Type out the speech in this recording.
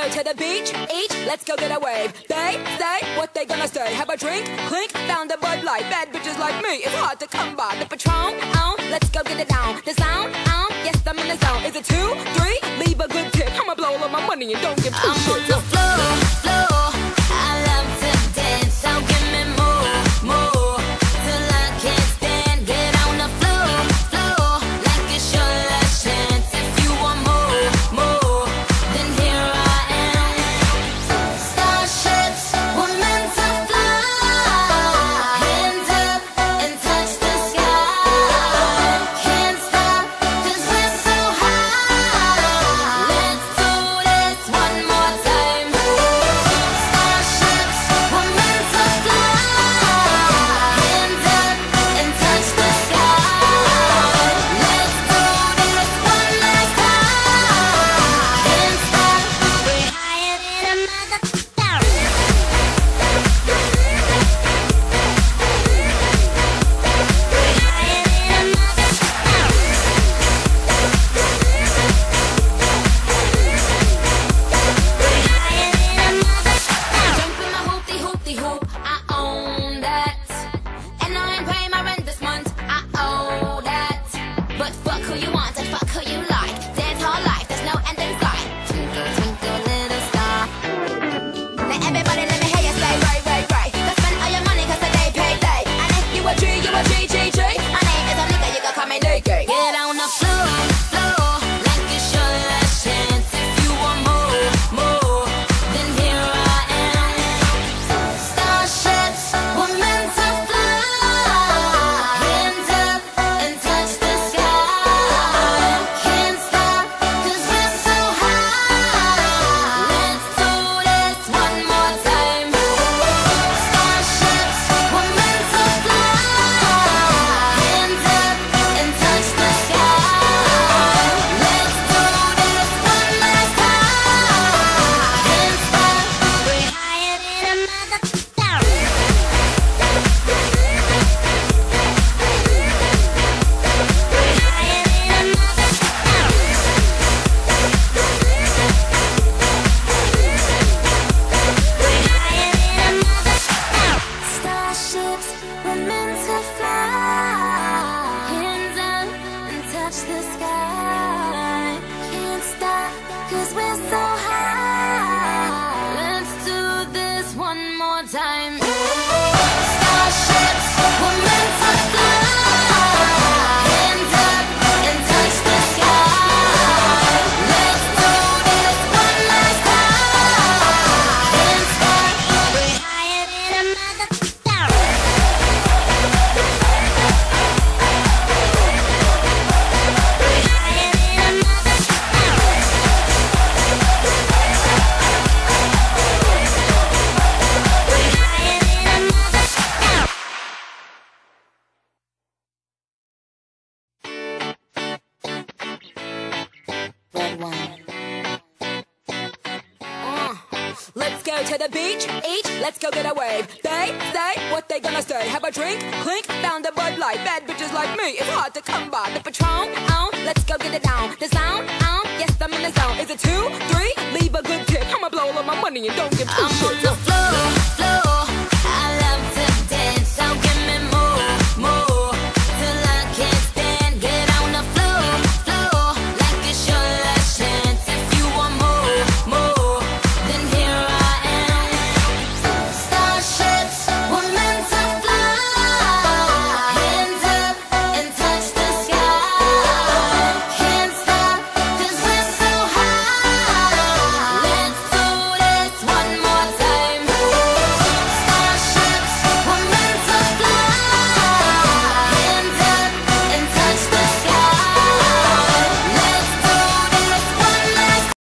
to the beach, each, let's go get a wave. They say what they gonna say. Have a drink, clink, found a Bud Light. Bad bitches like me, it's hard to come by. The Patron, let's go get it down. The sound, yes, I'm in the zone. Is it 2, 3? Leave a good tip. I'ma blow all my money and don't give two shits. I'm on the floor, I love to dance, so give me more, till I can't stand. Get on the floor, like it's your last chance. If you want more, then here I am. Starships were meant to fly. Hands up and touch the sky. Can't stop 'cause we're so high. Let's do this one more time. Starships were meant to fly. Hands up and touch the sky. Let's do this one last time. Can't stop, we're higher than a mother. Jump in my hoopty-hoop, I own that. And I ain't paying my rent this month, I owe that. But fuck who you want and fuck who you like. Dance all life, there's no end in sight. Twinkle, twinkle, little star. Now everybody let me hear you say right. Go spend all your money 'cause today payday. And if you a G, you a G. My name is a nigga, you can call me Nicky. Get on the floor, like it's your last chance. If you want more, then here I am. Starships were meant to fly. Hands up and touch the sky. Can't stop 'cause we're so high. Let's do this one more time. Starships were meant to fly. Hands up and touch the sky. Let's do this one last time. Can't stop, we're higher than a mother. Starships were meant to fly. Hands up and touch the sky. Can't stop 'cause we're so high. Let's do this one more time. Starships were meant to fly. Hands up and touch the sky. Let's do this one last time. Can't stop, we're higher than a mother. Red wine. Let's go to the beach, each, let's go get a wave. They say what they gonna say. Have a drink, clink, found a Bud Light. Bad bitches like me, it's hard to come by. The Patron, let's go get it down. The sound, yes, I'm in the zone. Is it 2, 3? Leave a good tip. I'ma blow all my money and don't give two I'm on shits. the floor,